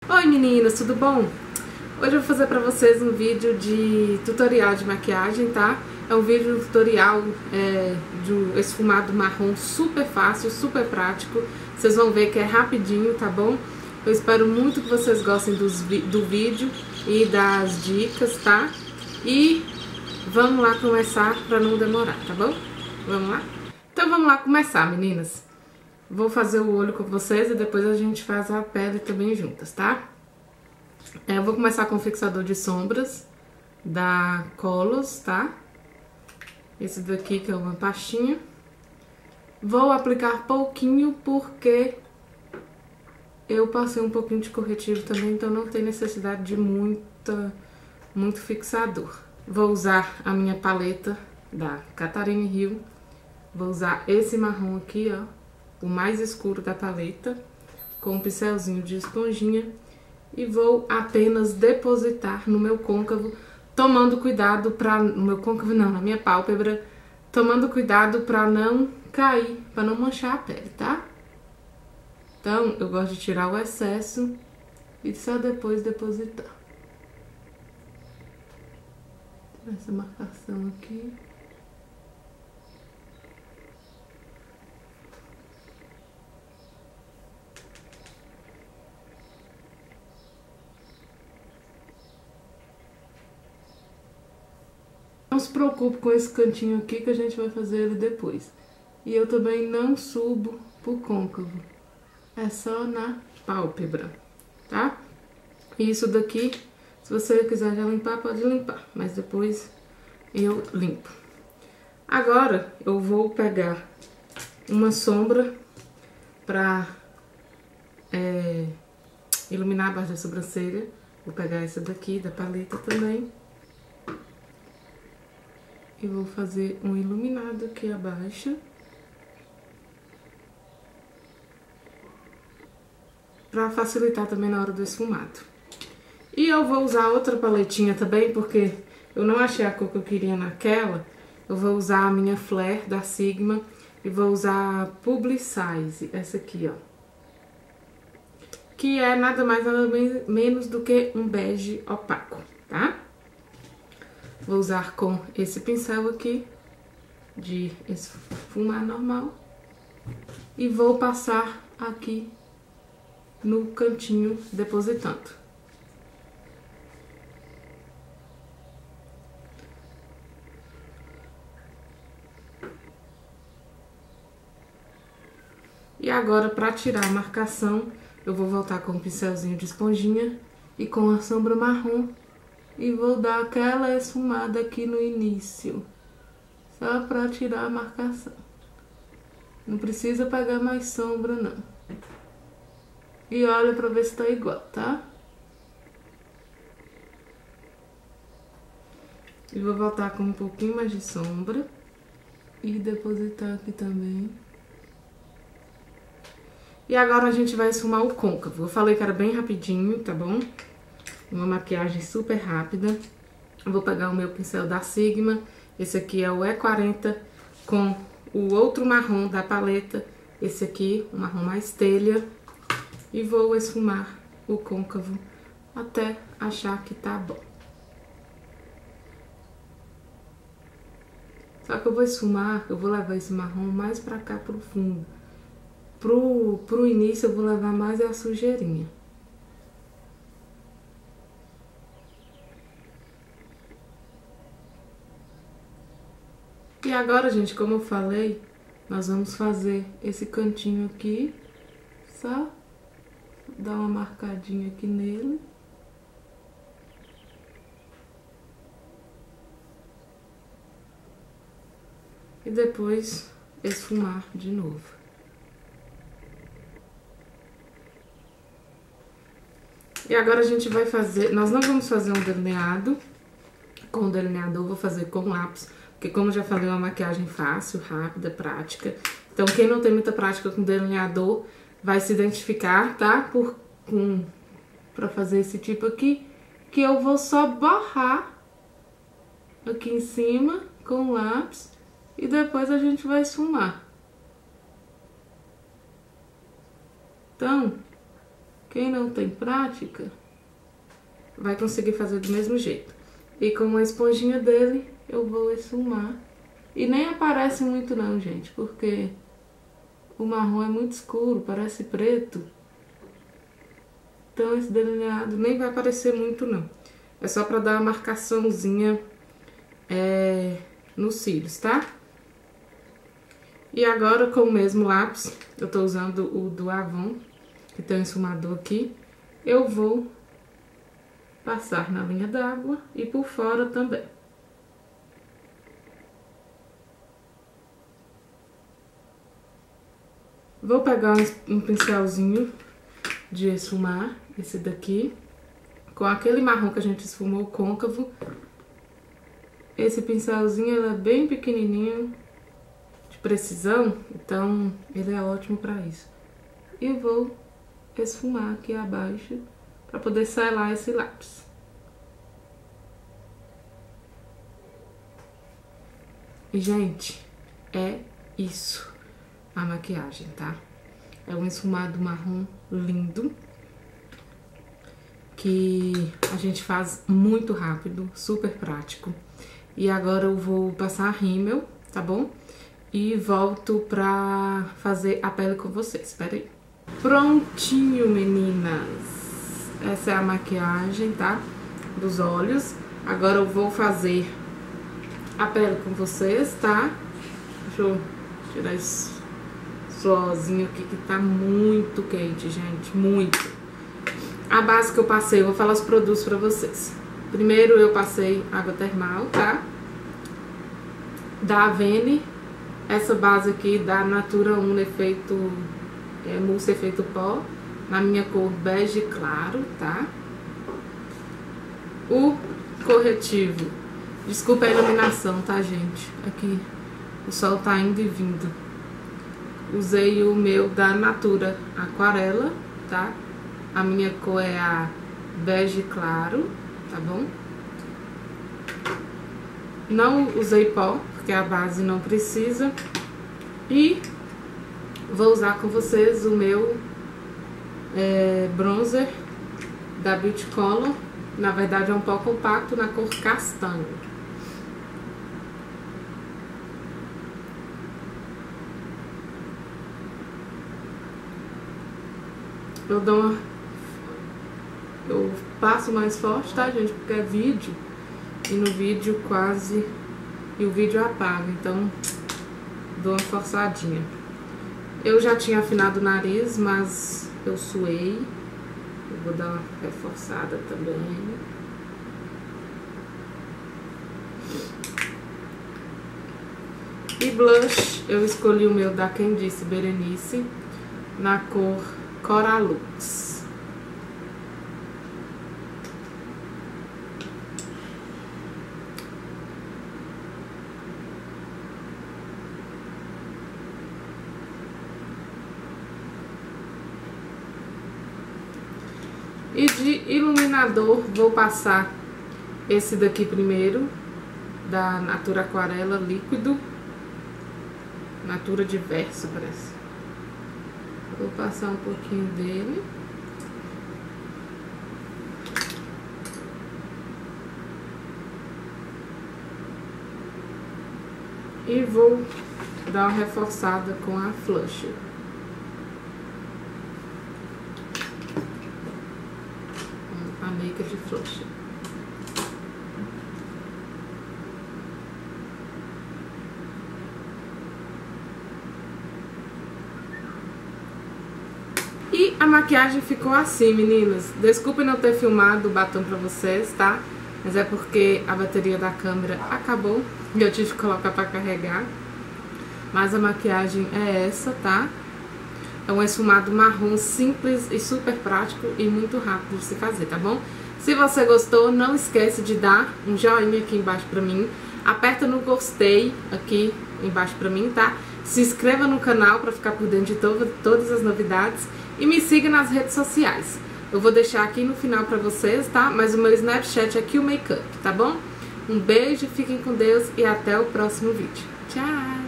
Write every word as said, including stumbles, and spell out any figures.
Oi meninas, tudo bom? Hoje eu vou fazer pra vocês um vídeo de tutorial de maquiagem, tá? É um vídeo tutorial é, de um esfumado marrom super fácil, super prático. Vocês vão ver que é rapidinho, tá bom? Eu espero muito que vocês gostem dos, do vídeo e das dicas, tá? E vamos lá começar pra não demorar, tá bom? Vamos lá? Então vamos lá começar, meninas. Vou fazer o olho com vocês e depois a gente faz a pele também juntas, tá? É, eu vou começar com o fixador de sombras da Colors, tá? Esse daqui que é uma pastinha. Vou aplicar pouquinho porque eu passei um pouquinho de corretivo também, então não tem necessidade de muita, muito fixador. Vou usar a minha paleta da Catarina Hill. Vou usar esse marrom aqui, ó, o mais escuro da paleta, com um pincelzinho de esponjinha. E vou apenas depositar no meu côncavo, tomando cuidado pra... No meu côncavo não, na minha pálpebra, tomando cuidado pra não cair, pra não manchar a pele, tá? Então, eu gosto de tirar o excesso e só depois depositar. Essa marcação aqui. Não se preocupe com esse cantinho aqui que a gente vai fazer ele depois. E eu também não subo pro côncavo. É só na pálpebra, tá? E isso daqui, se você quiser já limpar, pode limpar. Mas depois eu limpo. Agora eu vou pegar uma sombra pra é, iluminar a base da sobrancelha. Vou pegar essa daqui da paleta também. E vou fazer um iluminado aqui abaixo. Pra facilitar também na hora do esfumado. E eu vou usar outra paletinha também, porque eu não achei a cor que eu queria naquela. Eu vou usar a minha Flare da Sigma e vou usar a Publicize, essa aqui, ó. Que é nada mais nada menos do que um bege opaco, tá? Vou usar com esse pincel aqui, de esfumar normal. E vou passar aqui no cantinho, depositando. E agora, pra tirar a marcação, eu vou voltar com o pincelzinho de esponjinha e com a sombra marrom. E vou dar aquela esfumada aqui no início, só pra tirar a marcação. Não precisa pegar mais sombra, não. E olha pra ver se tá igual, tá? E vou voltar com um pouquinho mais de sombra e depositar aqui também. E agora a gente vai esfumar o côncavo. Eu falei que era bem rapidinho, tá bom? Uma maquiagem super rápida. Eu vou pegar o meu pincel da Sigma. Esse aqui é o E quarenta com o outro marrom da paleta. Esse aqui, o marrom mais telha. E vou esfumar o côncavo até achar que tá bom. Só que eu vou esfumar, eu vou levar esse marrom mais pra cá pro fundo. Pro, pro início eu vou levar mais a sujeirinha. E agora, gente, como eu falei, nós vamos fazer esse cantinho aqui, só dar uma marcadinha aqui nele. E depois esfumar de novo. E agora a gente vai fazer, nós não vamos fazer um delineado com o delineador, vou fazer com lápis. Porque como eu já falei, é uma maquiagem fácil, rápida, prática. Então quem não tem muita prática com delineador vai se identificar, tá? Por, com, pra fazer esse tipo aqui, que eu vou só borrar aqui em cima com o lápis e depois a gente vai esfumar. Então, quem não tem prática vai conseguir fazer do mesmo jeito. E com a esponjinha dele eu vou esfumar. E nem aparece muito não, gente, porque o marrom é muito escuro, parece preto. Então esse delineado nem vai aparecer muito não. É só pra dar uma marcaçãozinha é, nos cílios, tá? E agora com o mesmo lápis, eu tô usando o do Avon, que tem um esfumador aqui. Eu vou passar na linha d'água e por fora também. Vou pegar um, um pincelzinho de esfumar, esse daqui, com aquele marrom que a gente esfumou côncavo. Esse pincelzinho ele é bem pequenininho, de precisão, então ele é ótimo para isso. E vou esfumar aqui abaixo para poder selar esse lápis. E, gente, é isso a maquiagem, tá? É um esfumado marrom lindo, que a gente faz muito rápido, super prático. E agora eu vou passar rímel, tá bom? E volto pra fazer a pele com vocês, espera aí. Prontinho, meninas! Essa é a maquiagem, tá? Dos olhos. Agora eu vou fazer a pele com vocês, tá? Deixa eu tirar esse suorzinho aqui que tá muito quente, gente, muito. A base que eu passei, eu vou falar os produtos pra vocês. Primeiro eu passei água termal, tá? Da Avene. Essa base aqui da Natura um efeito é, mousse efeito pó, na minha cor bege claro, tá? O corretivo, desculpa a iluminação, tá, gente? Aqui o sol tá indo e vindo. Usei o meu da Natura Aquarela, tá? A minha cor é a bege claro, tá bom? Não usei pó, porque a base não precisa. E vou usar com vocês o meu é, bronzer da Beauty Color. Na verdade é um pó compacto na cor castanho. Eu dou uma... Eu passo mais forte, tá, gente? Porque é vídeo. E no vídeo quase... E o vídeo apaga, então dou uma forçadinha. Eu já tinha afinado o nariz, mas eu suei. Eu vou dar uma reforçada também. E blush, eu escolhi o meu da Quem Disse Berenice, na cor Coralux. E de iluminador, vou passar esse daqui primeiro, da Natura Aquarela líquido. Natura Diverso, parece. Vou passar um pouquinho dele. E vou dar uma reforçada com a Flush. A Naked Flush. E a maquiagem ficou assim, meninas. Desculpem não ter filmado o batom pra vocês, tá? Mas é porque a bateria da câmera acabou e eu tive que colocar pra carregar. Mas a maquiagem é essa, tá? É um esfumado marrom simples e super prático e muito rápido de se fazer, tá bom? Se você gostou, não esquece de dar um joinha aqui embaixo pra mim. Aperta no gostei aqui embaixo pra mim, tá? Se inscreva no canal pra ficar por dentro de to todas as novidades. E me siga nas redes sociais. Eu vou deixar aqui no final pra vocês, tá? Mas o meu Snapchat é Kill Makeup, tá bom? Um beijo, fiquem com Deus e até o próximo vídeo. Tchau!